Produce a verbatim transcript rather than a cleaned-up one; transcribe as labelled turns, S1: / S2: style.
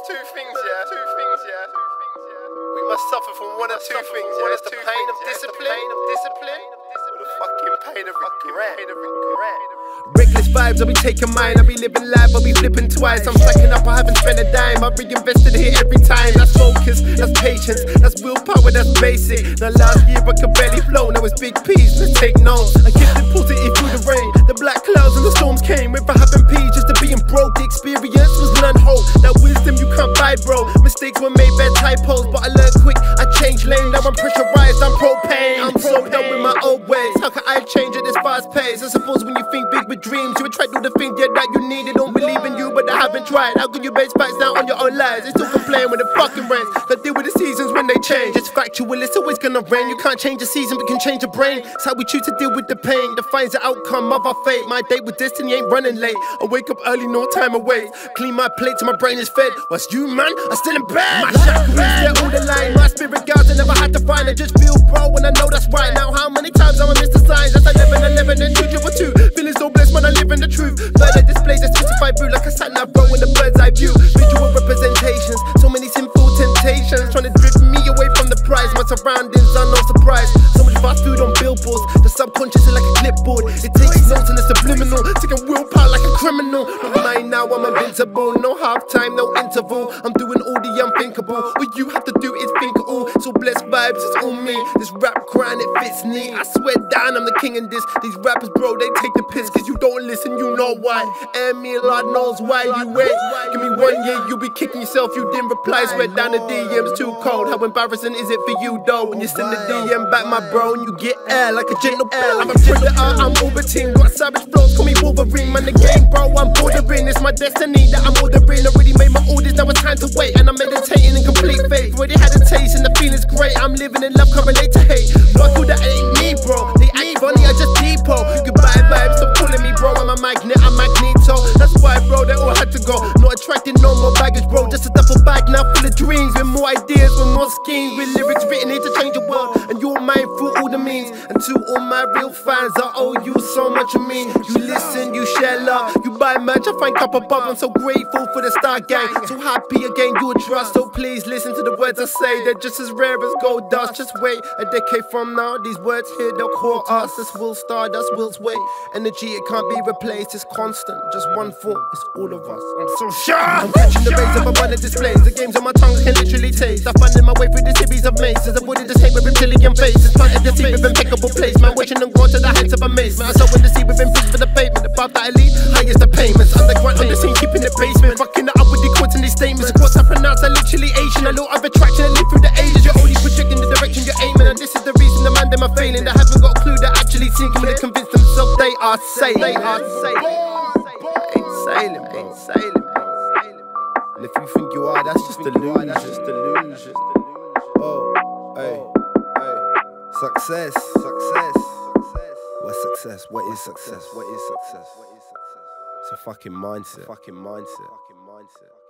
S1: two things, yeah. Two things, yeah. Two things, yeah. We must suffer from one or two things. One is the pain of discipline, of discipline, or the fucking pain of regret.
S2: Reckless vibes, I'll be taking mine. I'll be living life, I'll be flipping twice. I'm stacking up, I haven't spent a dime. I've reinvested here every time. That's focus, that's patience, that's willpower, that's basic. Now last year I could barely flow, now it's big peace, let's take notes. I kept it positive through the rain. The black clouds and the storms came. If I haven't peace, just to being broke. The experience was none hope. That wisdom you can't buy, bro. Mistakes were made, bad typos, but I learned quick. I changed lane, now I'm pressurized, I'm propane. I'm so done with my old ways. How can I change at this fast pace? I suppose when you think big with dreams, you attract all the things yeah, that you need. They don't believe in you, but they haven't tried. How can you base facts down on your own lies? They still complain when it fucking rains. They deal with the seasons when they change. It's factual, it's always gonna rain. You can't change the season, but can change your brain. It's how we choose to deal with the pain. Defines the outcome of our fate. My date with destiny ain't running late. I wake up early, no time away. Clean my plate till my brain is fed. What's you, man? I'm still in bed. My shackles, they're all the line. My spirit guards, I never had to find. I just feel bro when I know that's right. Now how many times I'ma miss the signs? That's eleven, eleven, and two, triple two. Feeling so blessed when I live in the truth. Further displays a twenty-five view like a sat nav bro in the bird's eye view. Visual representations, so many sinful temptations trying to drift me away from the prize. My surroundings are no surprise. So much fast food on billboards. The subconscious is like a clipboard. It takes notes and it's subliminal. Taking willpower like a criminal. Not mine now, I'm invincible. No half time, no interval. I'm doing all the unthinkable. All you have to do is think it all. So blessed vibes, it's all me. This rap grind, it fits me. I swear down, I'm the king in this. These rappers, bro, they take the piss. Cause you don't listen, you know why. And me, Lord knows why you wait. Give me one year, you be kicking yourself. You didn't reply, swear down the D M's too cold. How embarrassing is it for you though? When you send the D M back, my bro, and you get air like a gentle bell. I'm a predator, I'm orbiting. Got savage flows, call me Wolverine. Man, the game, bro, I'm bordering. It's my destiny that I'm ordering. Already made my orders, now it's time to wait. And I'm meditating in complete faith. Already had a taste and the feeling's great. I'm living in love, can't relate to hate. Fuck all that ain't me, bro. They ain't funny, I just depot. Goodbye vibes, stop calling me, bro. I'm a magnet, I'm magneto. That's why, bro, they all had to go. Not attracting no more baggage, bro. Just a duffel bag now full of dreams. With more ideas, with more schemes. With lyrics written here to change the world. And you're mine through all the means. And to all my real fans, I owe you so much of me. You listen, you share love. You buy merch, I find cup above. I'm so grateful for the Star Gang. So happy again, you trust. So please listen to the words I say. They're just as rare as gold dust. Just wait a decade from now. These words here, they'll call us. This will stardust, will's weight. Energy, it can't be replaced. It's constant, just one thought. It's all of us. I'm so sure. I'm catching the rays of a bunch of displays. The games on my tongue I can literally taste. I finding my way through the series of mazes. Avoided the same with reptilian faces. Planted the seed with impeccable place. Man, watching them go to the heights of amazement. I saw in the sea with imprints for the pavement. The path that I lead, highest the payments. Underground on the scene, keeping it basement. Fucking it up with the quotes and these statements. Quotes I pronounce are literally Asian. A lot of attraction and live through the ages. You're only projecting the direction you're aiming. And this is the reason the man them are failing. They haven't got a clue, they're actually sinking. When they convince themselves they are sailing. They are sailing. Ain't sailing, ain't sailing. And if you think you are, that's just delusion. That's just delusion. Oh, hey, hey. Success, success. What's success? What is success? What is success? It's a fucking mindset. Fucking mindset. Fucking mindset.